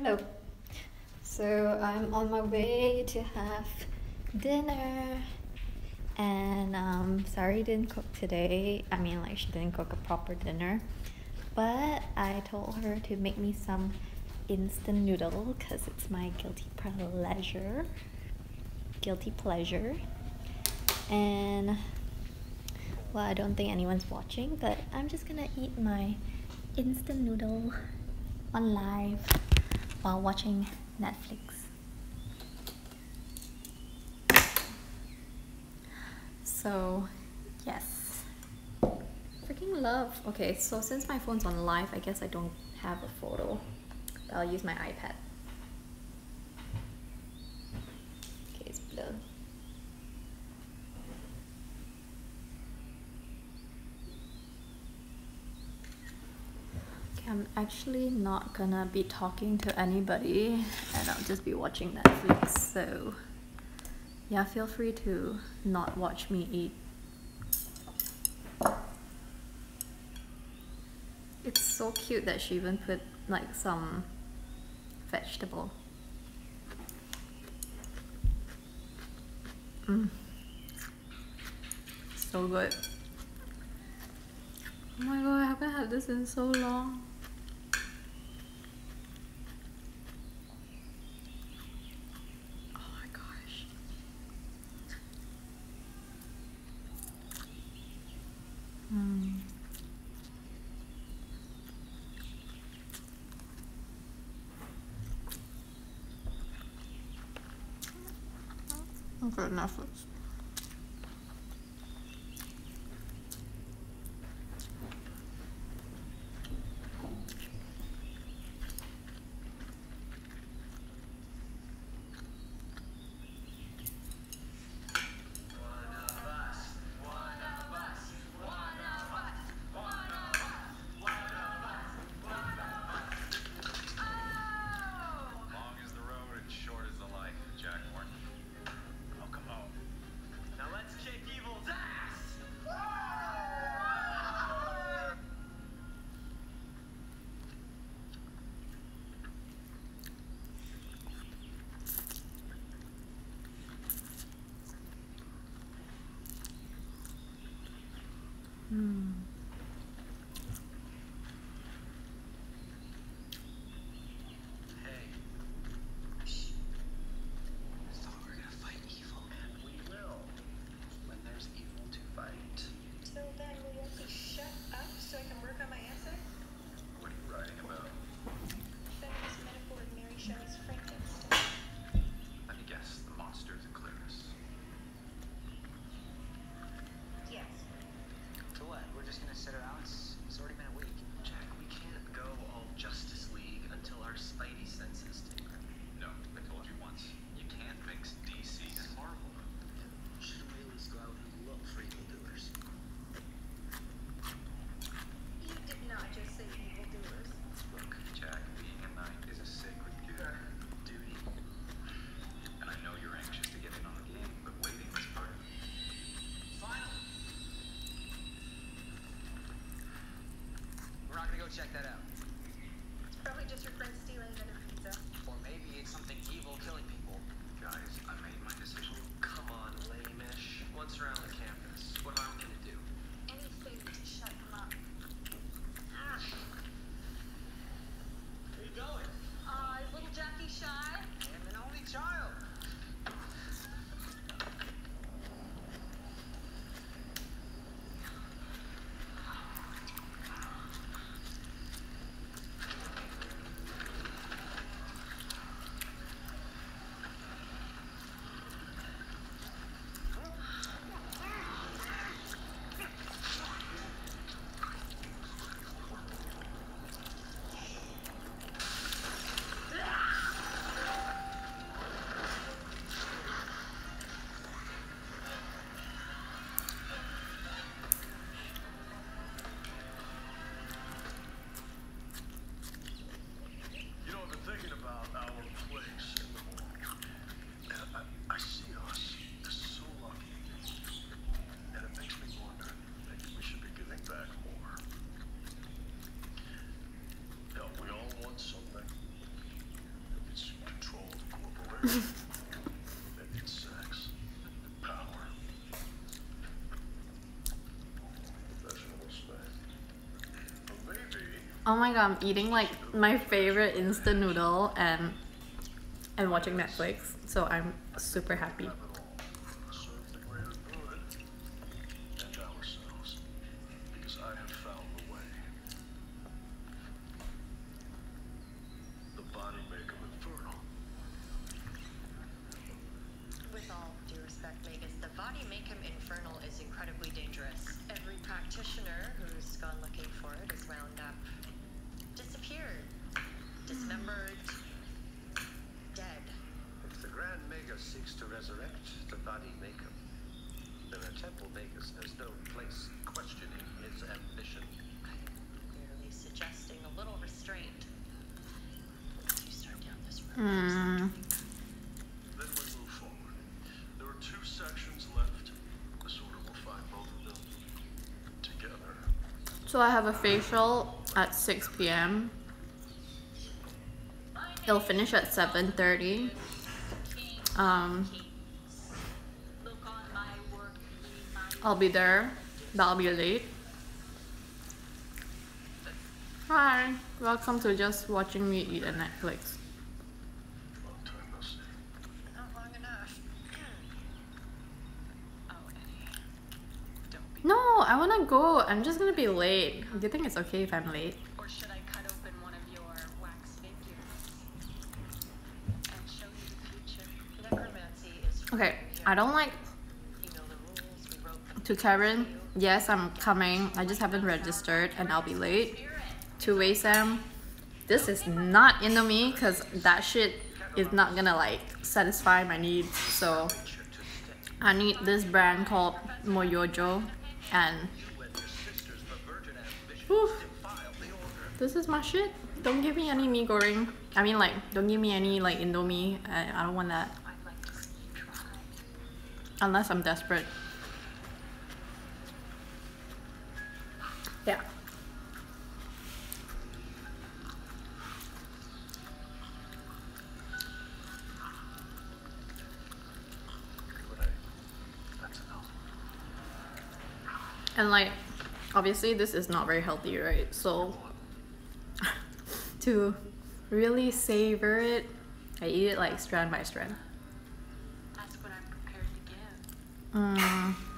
Hello. So I'm on my way to have dinner, and sorry didn't cook today. I mean, like, she didn't cook a proper dinner, but I told her to make me some instant noodle because it's my guilty pleasure. And well, I don't think anyone's watching, but I'm just gonna eat my instant noodle on live while watching Netflix. So yes, freaking love. Okay, so since my phone's on live, I guess I don't have a photo, but I'll use my iPad. Okay, it's blurred. Okay, I'm actually not gonna be talking to anybody, and I'll just be watching Netflix, so yeah, feel free to not watch me eat. It's so cute that she even put like some vegetable. So good. Oh my god, I haven't had this in so long. Oh my gosh. Okay, Netflix. Check that out. It's probably just your friend stealing another pizza. Or maybe it's something evil killing people. Guys, I made my decision. Come on, lame-ish. Once around the campus, what am I gonna do? Anything to shut him up. Where you going? Is little Jackie shy? I'm an only child. Maybe it's sex. Power. Professional respect. Or maybe Oh my god, I'm eating like my favorite instant noodle and watching Netflix, so I'm super happy. have it all. Serve the greater good and ourselves. Because I have found the way. The body makeup infernal. With all due respect, Vegas, the body Mayhem Infernal is incredibly dangerous. Every practitioner who's gone looking for it is wound up disappeared, dismembered, dead. If the Grand Magus seeks to resurrect the body Mayhem, then a Temple Magus has no place questioning his ambition. Clearly suggesting a little restraint. Once you start down this road. Mm. Then we move forward. There are 2 sections left. This order will find both of them together. So I have a facial at 6 p.m. It'll finish at 7:30. I'll be there, but I'll be late. Hi, welcome to just watching me eat at Netflix. Long time no see. Not long enough. Oh, Eddie. Don't be. No, I wanna go. I'm just gonna be late. Do you think it's okay if I'm late? Or should I cut open one of your wax figures and show you the future? Necromancy is Okay, I don't like You know the rules. We wrote them. to Karen. Yes, I'm coming. I just haven't registered and I'll be late. To Wei Sam, this is not into me because that shit is not gonna like satisfy my needs. So I need this brand called Moyojo, and whew, this is my shit. Don't give me any mee goreng. I mean, like, don't give me any like Indomie. I don't want that unless I'm desperate. Yeah. But hey, that's enough. And like, obviously this is not very healthy, right? So to really savor it, I eat it like strand by strand. That's what I'm prepared to give.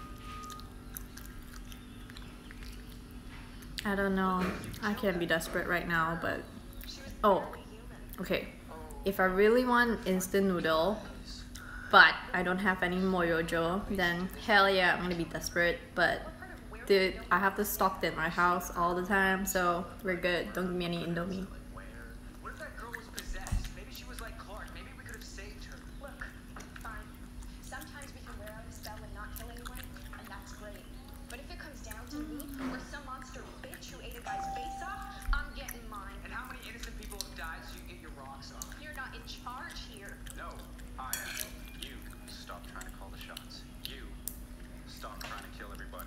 I don't know. I can't be desperate right now, but oh, okay. If I really want instant noodle, but I don't have any Moyojo, then hell yeah, I'm gonna be desperate. But dude, I have this stocked in my house all the time, so we're good. Don't give me any Indomie. What if that girl was possessed? Maybe she was like Clark. Maybe we could have saved her. Look, fine. Sometimes we can wear out a spell and not kill anyone, and that's great. But if it comes down to me or some monster bitch who ate a guy's face off, I'm getting mine. And how many innocent people have died so you can get your rocks off? You're not in charge here. No, I am. You stop trying to call the shots. You stop trying to kill everybody.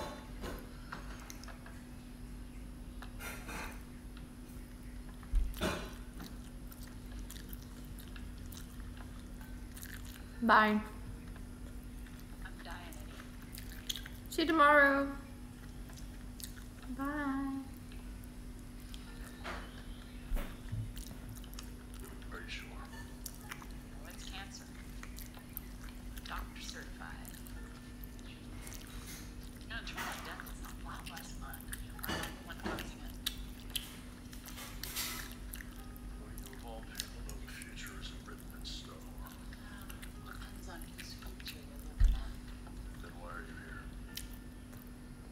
Bye. I'm dying, Eddie. See you tomorrow. Bye. Are you sure? Oh, it's cancer. Doctor certified. You know, try my death is not a lot less fun. I'm not the one causing it. Well, you of all people know the future isn't written in stone. Depends on whose future you're looking at. Then why are you here?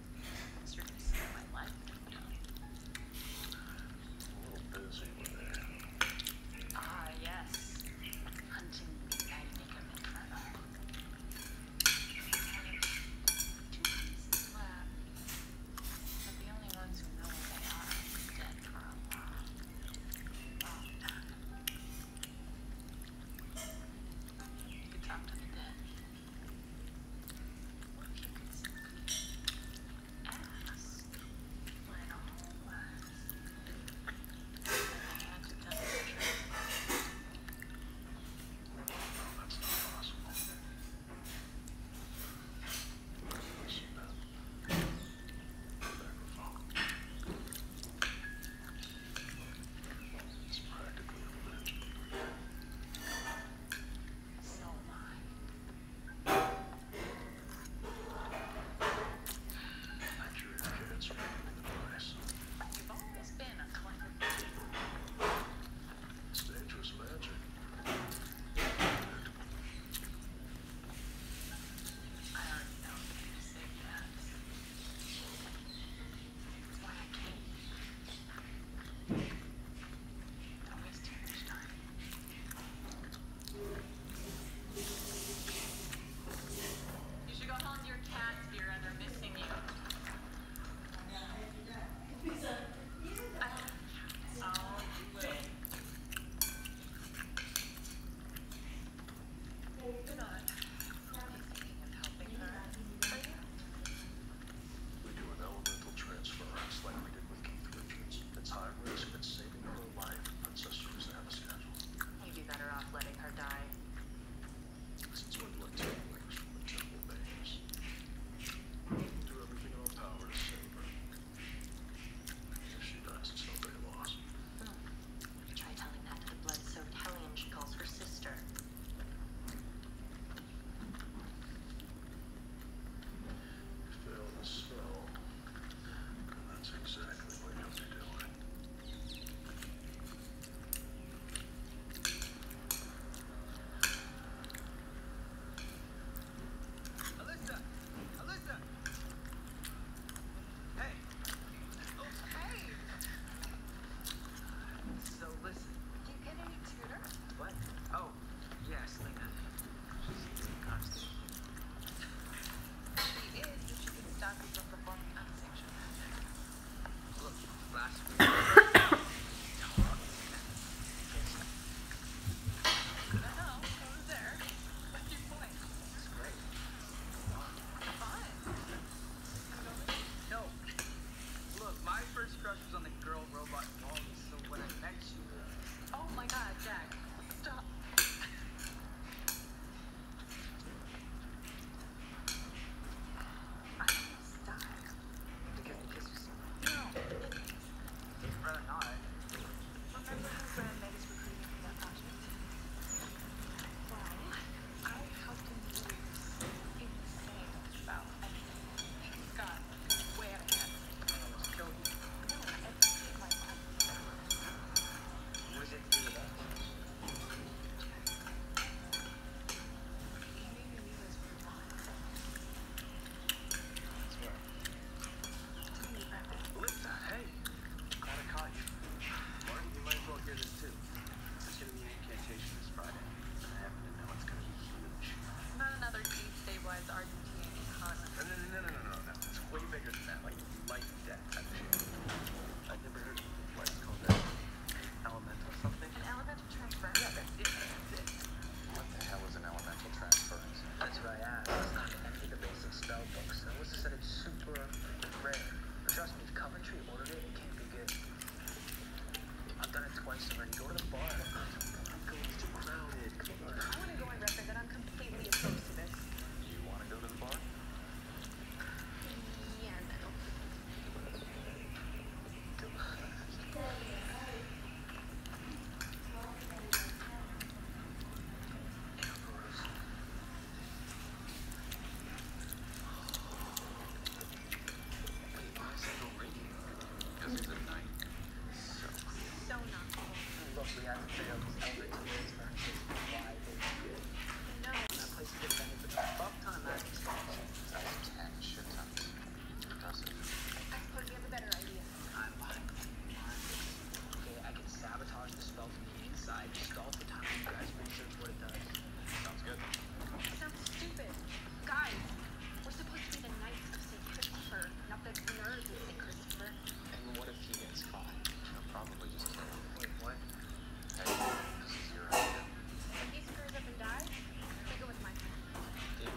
Sales element to this versus why they do it. No. That place has been vended for a fuck ton of magic spells. That's 10 shit tons. Impressive. I suppose you have a better idea. I'm behind. Okay, I can sabotage the spell from the inside, stall for time you guys research what it does. Sounds good. Sounds stupid. Guys, we're supposed to be the Knights of St. Christopher, not the nerds of St. Christopher. And what if he gets caught? He'll probably just kill him. Wait, what? Hey, this is your idea. If he screws up and dies, take it with my plan. Deal.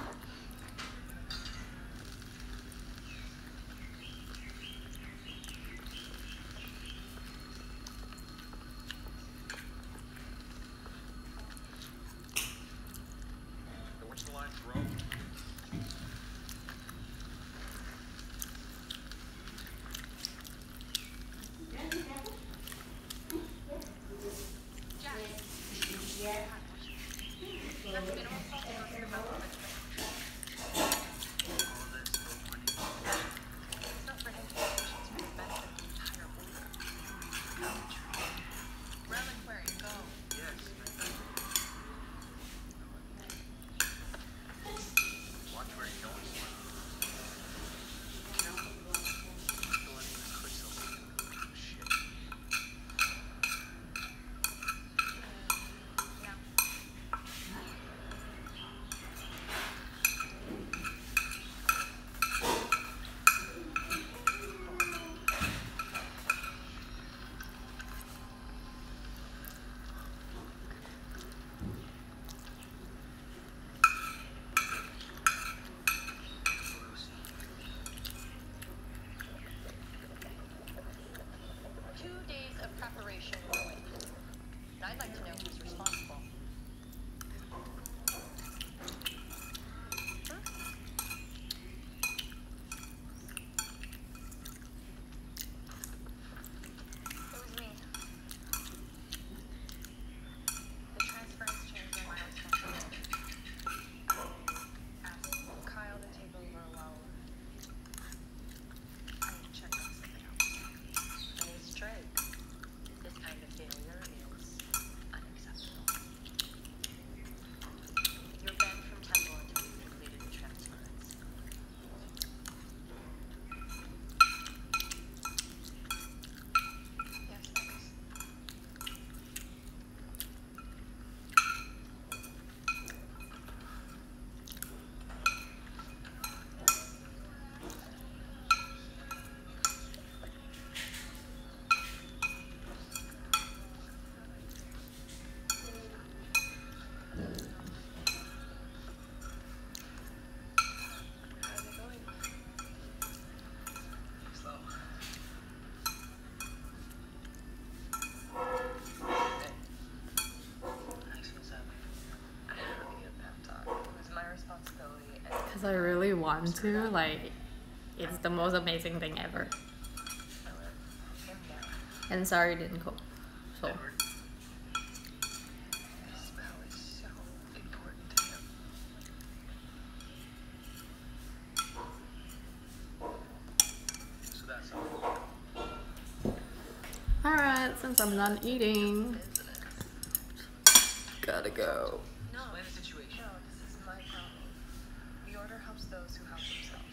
What's the line throw? Jack. Yeah. That's minimal salt and most of the development. All this, no money. It's not for him to get patients for the benefit of the entire order. Reliquary, go. Yes. Watch where you're going, Slim. Careful. Still letting this crystal shit. Now. Two days of preparation ruined. I'd like to know who's responsible. It was me. The transference changed my responsibility. Ask Kyle to take over while I check on something else. Nice try. This kind of failure is unacceptable. You're banned from temple until you've completed the transference. Yes, thanks. How's it going? Slow. Thanks, what's up? I really need a pep talk. It was my responsibility and Because I really want to, like, it's the most amazing thing ever. I let him down. And sorry didn't cook. So, Edward. The smell is so important to him. So that's all. alright, since I'm done eating, Business. gotta go. No, Explain the situation. no, this is my problem. The order helps those who help themselves.